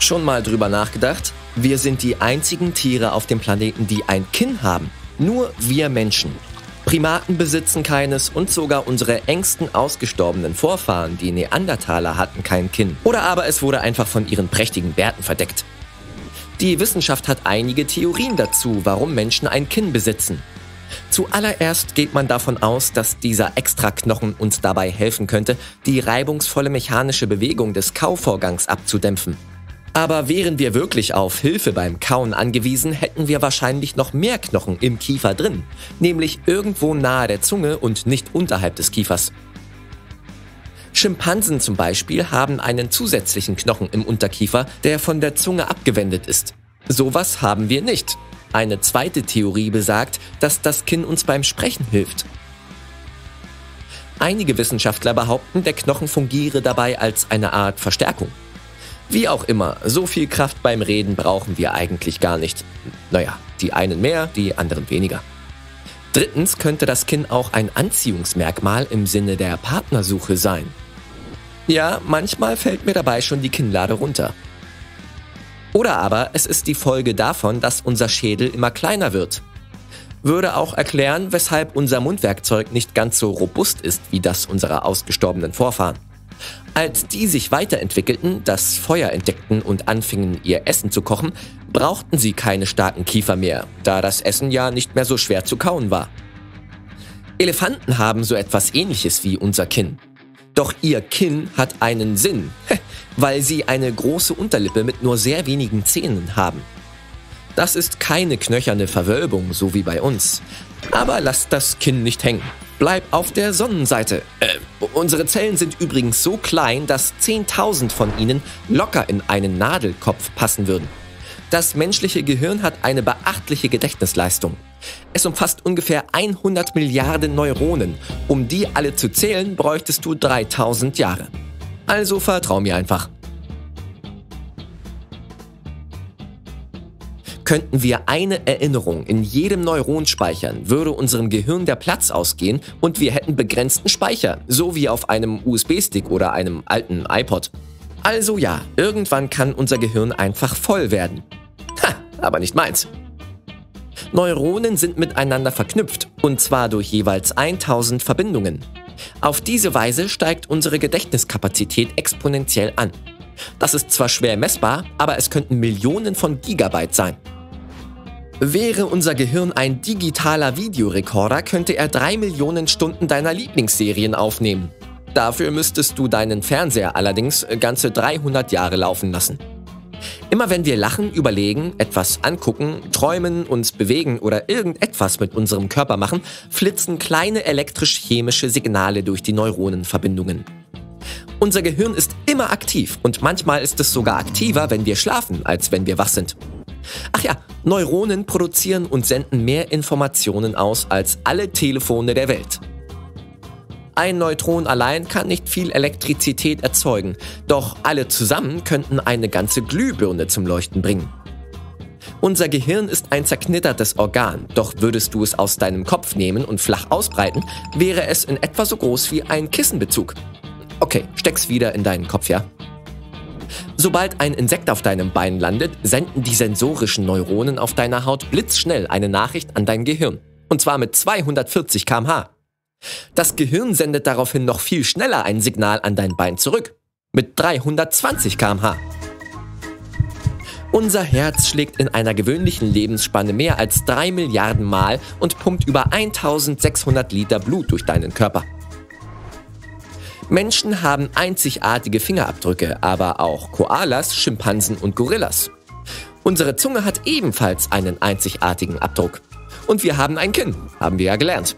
Schon mal drüber nachgedacht? Wir sind die einzigen Tiere auf dem Planeten, die ein Kinn haben. Nur wir Menschen. Primaten besitzen keines und sogar unsere engsten ausgestorbenen Vorfahren, die Neandertaler, hatten kein Kinn. Oder aber es wurde einfach von ihren prächtigen Bärten verdeckt. Die Wissenschaft hat einige Theorien dazu, warum Menschen ein Kinn besitzen. Zuallererst geht man davon aus, dass dieser Extraknochen uns dabei helfen könnte, die reibungsvolle mechanische Bewegung des Kauvorgangs abzudämpfen. Aber wären wir wirklich auf Hilfe beim Kauen angewiesen, hätten wir wahrscheinlich noch mehr Knochen im Kiefer drin, nämlich irgendwo nahe der Zunge und nicht unterhalb des Kiefers. Schimpansen zum Beispiel haben einen zusätzlichen Knochen im Unterkiefer, der von der Zunge abgewendet ist. Sowas haben wir nicht. Eine zweite Theorie besagt, dass das Kinn uns beim Sprechen hilft. Einige Wissenschaftler behaupten, der Knochen fungiere dabei als eine Art Verstärkung. Wie auch immer, so viel Kraft beim Reden brauchen wir eigentlich gar nicht. Naja, die einen mehr, die anderen weniger. Drittens könnte das Kinn auch ein Anziehungsmerkmal im Sinne der Partnersuche sein. Ja, manchmal fällt mir dabei schon die Kinnlade runter. Oder aber es ist die Folge davon, dass unser Schädel immer kleiner wird. Würde auch erklären, weshalb unser Mundwerkzeug nicht ganz so robust ist wie das unserer ausgestorbenen Vorfahren. Als die sich weiterentwickelten, das Feuer entdeckten und anfingen, ihr Essen zu kochen, brauchten sie keine starken Kiefer mehr, da das Essen ja nicht mehr so schwer zu kauen war. Elefanten haben so etwas Ähnliches wie unser Kinn. Doch ihr Kinn hat einen Sinn, weil sie eine große Unterlippe mit nur sehr wenigen Zähnen haben. Das ist keine knöcherne Verwölbung, so wie bei uns. Aber lasst das Kinn nicht hängen. Bleib auf der Sonnenseite. Unsere Zellen sind übrigens so klein, dass 10.000 von ihnen locker in einen Nadelkopf passen würden. Das menschliche Gehirn hat eine beachtliche Gedächtnisleistung. Es umfasst ungefähr 100 Milliarden Neuronen. Um die alle zu zählen, bräuchtest du 3000 Jahre. Also vertrau mir einfach. Könnten wir eine Erinnerung in jedem Neuron speichern, würde unserem Gehirn der Platz ausgehen und wir hätten begrenzten Speicher, so wie auf einem USB-Stick oder einem alten iPod. Also ja, irgendwann kann unser Gehirn einfach voll werden. Ha, aber nicht meins. Neuronen sind miteinander verknüpft, und zwar durch jeweils 1000 Verbindungen. Auf diese Weise steigt unsere Gedächtniskapazität exponentiell an. Das ist zwar schwer messbar, aber es könnten Millionen von Gigabyte sein. Wäre unser Gehirn ein digitaler Videorekorder, könnte er 3 Millionen Stunden deiner Lieblingsserien aufnehmen. Dafür müsstest du deinen Fernseher allerdings ganze 300 Jahre laufen lassen. Immer wenn wir lachen, überlegen, etwas angucken, träumen, uns bewegen oder irgendetwas mit unserem Körper machen, flitzen kleine elektrisch-chemische Signale durch die Neuronenverbindungen. Unser Gehirn ist immer aktiv und manchmal ist es sogar aktiver, wenn wir schlafen, als wenn wir wach sind. Ach ja, Neuronen produzieren und senden mehr Informationen aus als alle Telefone der Welt. Ein Neutron allein kann nicht viel Elektrizität erzeugen, doch alle zusammen könnten eine ganze Glühbirne zum Leuchten bringen. Unser Gehirn ist ein zerknittertes Organ, doch würdest du es aus deinem Kopf nehmen und flach ausbreiten, wäre es in etwa so groß wie ein Kissenbezug. Okay, steck's wieder in deinen Kopf, ja? Sobald ein Insekt auf deinem Bein landet, senden die sensorischen Neuronen auf deiner Haut blitzschnell eine Nachricht an dein Gehirn. Und zwar mit 240 km/h. Das Gehirn sendet daraufhin noch viel schneller ein Signal an dein Bein zurück. Mit 320 km/h. Unser Herz schlägt in einer gewöhnlichen Lebensspanne mehr als 3 Milliarden Mal und pumpt über 1600 Liter Blut durch deinen Körper. Menschen haben einzigartige Fingerabdrücke, aber auch Koalas, Schimpansen und Gorillas. Unsere Zunge hat ebenfalls einen einzigartigen Abdruck. Und wir haben ein Kinn, haben wir ja gelernt.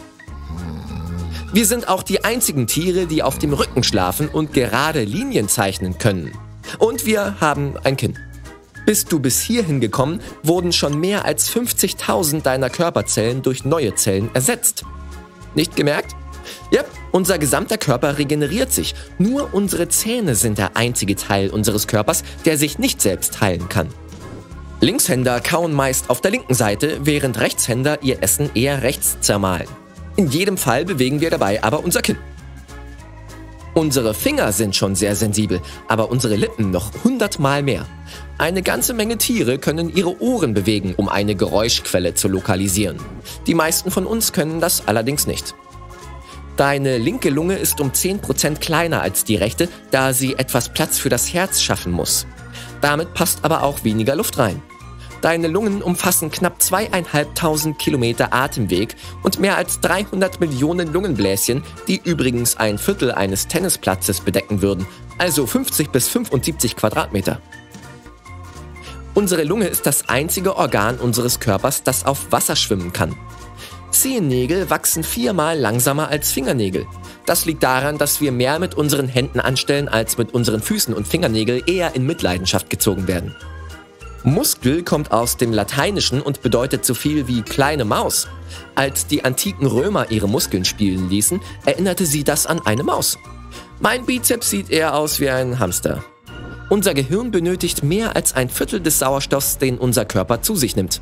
Wir sind auch die einzigen Tiere, die auf dem Rücken schlafen und gerade Linien zeichnen können. Und wir haben ein Kinn. Bist du bis hierhin gekommen, wurden schon mehr als 50.000 deiner Körperzellen durch neue Zellen ersetzt. Nicht gemerkt? Ja, unser gesamter Körper regeneriert sich. Nur unsere Zähne sind der einzige Teil unseres Körpers, der sich nicht selbst heilen kann. Linkshänder kauen meist auf der linken Seite, während Rechtshänder ihr Essen eher rechts zermahlen. In jedem Fall bewegen wir dabei aber unser Kinn. Unsere Finger sind schon sehr sensibel, aber unsere Lippen noch 100-mal mehr. Eine ganze Menge Tiere können ihre Ohren bewegen, um eine Geräuschquelle zu lokalisieren. Die meisten von uns können das allerdings nicht. Deine linke Lunge ist um 10% kleiner als die rechte, da sie etwas Platz für das Herz schaffen muss. Damit passt aber auch weniger Luft rein. Deine Lungen umfassen knapp 2.500 Kilometer Atemweg und mehr als 300 Millionen Lungenbläschen, die übrigens ein Viertel eines Tennisplatzes bedecken würden, also 50 bis 75 Quadratmeter. Unsere Lunge ist das einzige Organ unseres Körpers, das auf Wasser schwimmen kann. Zehennägel wachsen 4-mal langsamer als Fingernägel. Das liegt daran, dass wir mehr mit unseren Händen anstellen, als mit unseren Füßen und Fingernägel eher in Mitleidenschaft gezogen werden. Muskel kommt aus dem Lateinischen und bedeutet so viel wie kleine Maus. Als die antiken Römer ihre Muskeln spielen ließen, erinnerte sie das an eine Maus. Mein Bizeps sieht eher aus wie ein Hamster. Unser Gehirn benötigt mehr als ein Viertel des Sauerstoffs, den unser Körper zu sich nimmt.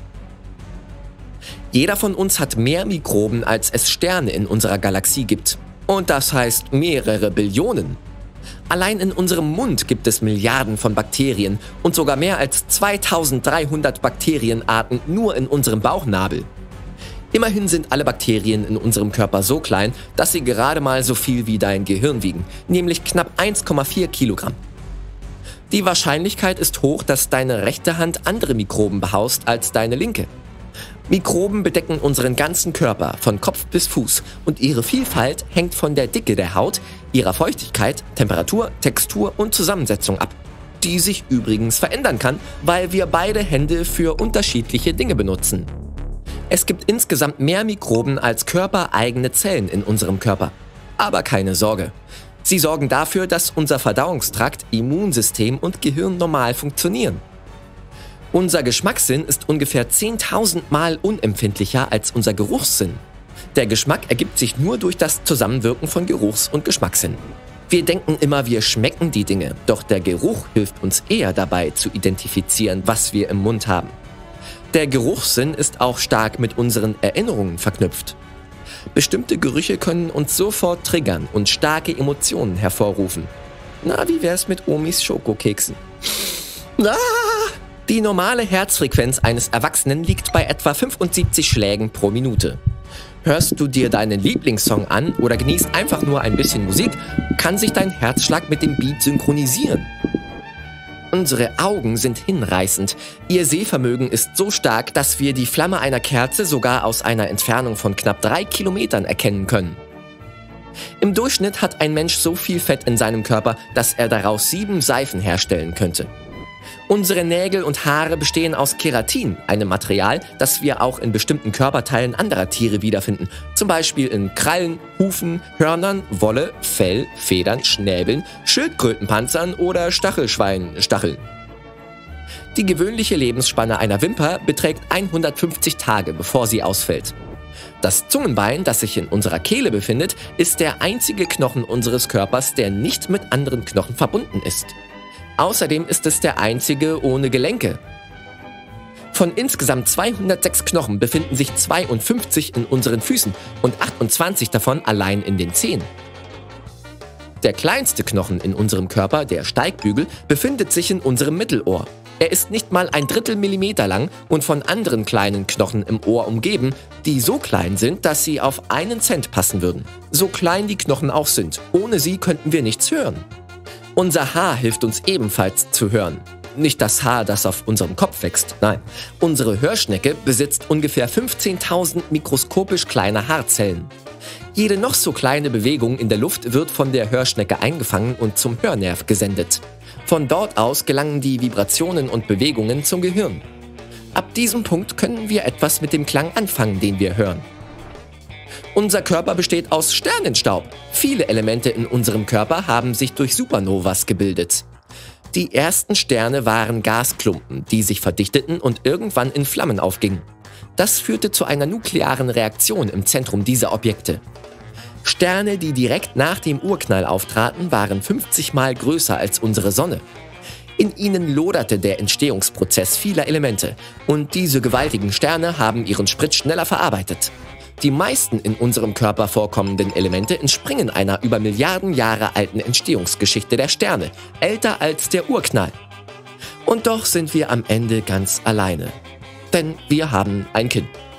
Jeder von uns hat mehr Mikroben, als es Sterne in unserer Galaxie gibt. Und das heißt mehrere Billionen. Allein in unserem Mund gibt es Milliarden von Bakterien und sogar mehr als 2300 Bakterienarten nur in unserem Bauchnabel. Immerhin sind alle Bakterien in unserem Körper so klein, dass sie gerade mal so viel wie dein Gehirn wiegen, nämlich knapp 1,4 Kilogramm. Die Wahrscheinlichkeit ist hoch, dass deine rechte Hand andere Mikroben behaust als deine linke. Mikroben bedecken unseren ganzen Körper, von Kopf bis Fuß, und ihre Vielfalt hängt von der Dicke der Haut, ihrer Feuchtigkeit, Temperatur, Textur und Zusammensetzung ab, die sich übrigens verändern kann, weil wir beide Hände für unterschiedliche Dinge benutzen. Es gibt insgesamt mehr Mikroben als körpereigene Zellen in unserem Körper. Aber keine Sorge. Sie sorgen dafür, dass unser Verdauungstrakt, Immunsystem und Gehirn normal funktionieren. Unser Geschmackssinn ist ungefähr 10.000 Mal unempfindlicher als unser Geruchssinn. Der Geschmack ergibt sich nur durch das Zusammenwirken von Geruchs- und Geschmackssinn. Wir denken immer, wir schmecken die Dinge, doch der Geruch hilft uns eher dabei zu identifizieren, was wir im Mund haben. Der Geruchssinn ist auch stark mit unseren Erinnerungen verknüpft. Bestimmte Gerüche können uns sofort triggern und starke Emotionen hervorrufen. Na, wie wär's mit Omis Schokokeksen? Die normale Herzfrequenz eines Erwachsenen liegt bei etwa 75 Schlägen pro Minute. Hörst du dir deinen Lieblingssong an oder genießt einfach nur ein bisschen Musik, kann sich dein Herzschlag mit dem Beat synchronisieren. Unsere Augen sind hinreißend. Ihr Sehvermögen ist so stark, dass wir die Flamme einer Kerze sogar aus einer Entfernung von knapp 3 Kilometern erkennen können. Im Durchschnitt hat ein Mensch so viel Fett in seinem Körper, dass er daraus 7 Seifen herstellen könnte. Unsere Nägel und Haare bestehen aus Keratin, einem Material, das wir auch in bestimmten Körperteilen anderer Tiere wiederfinden, zum Beispiel in Krallen, Hufen, Hörnern, Wolle, Fell, Federn, Schnäbeln, Schildkrötenpanzern oder Stachelschweinstacheln. Die gewöhnliche Lebensspanne einer Wimper beträgt 150 Tage, bevor sie ausfällt. Das Zungenbein, das sich in unserer Kehle befindet, ist der einzige Knochen unseres Körpers, der nicht mit anderen Knochen verbunden ist. Außerdem ist es der einzige ohne Gelenke. Von insgesamt 206 Knochen befinden sich 52 in unseren Füßen und 28 davon allein in den Zehen. Der kleinste Knochen in unserem Körper, der Steigbügel, befindet sich in unserem Mittelohr. Er ist nicht mal 1/3 Millimeter lang und von anderen kleinen Knochen im Ohr umgeben, die so klein sind, dass sie auf 1 Cent passen würden. So klein die Knochen auch sind, ohne sie könnten wir nichts hören. Unser Haar hilft uns ebenfalls zu hören. Nicht das Haar, das auf unserem Kopf wächst, nein. Unsere Hörschnecke besitzt ungefähr 15.000 mikroskopisch kleine Haarzellen. Jede noch so kleine Bewegung in der Luft wird von der Hörschnecke eingefangen und zum Hörnerv gesendet. Von dort aus gelangen die Vibrationen und Bewegungen zum Gehirn. Ab diesem Punkt können wir etwas mit dem Klang anfangen, den wir hören. Unser Körper besteht aus Sternenstaub. Viele Elemente in unserem Körper haben sich durch Supernovas gebildet. Die ersten Sterne waren Gasklumpen, die sich verdichteten und irgendwann in Flammen aufgingen. Das führte zu einer nuklearen Reaktion im Zentrum dieser Objekte. Sterne, die direkt nach dem Urknall auftraten, waren 50 Mal größer als unsere Sonne. In ihnen loderte der Entstehungsprozess vieler Elemente und diese gewaltigen Sterne haben ihren Sprit schneller verarbeitet. Die meisten in unserem Körper vorkommenden Elemente entspringen einer über Milliarden Jahre alten Entstehungsgeschichte der Sterne, älter als der Urknall. Und doch sind wir am Ende ganz alleine. Denn wir haben ein Kind.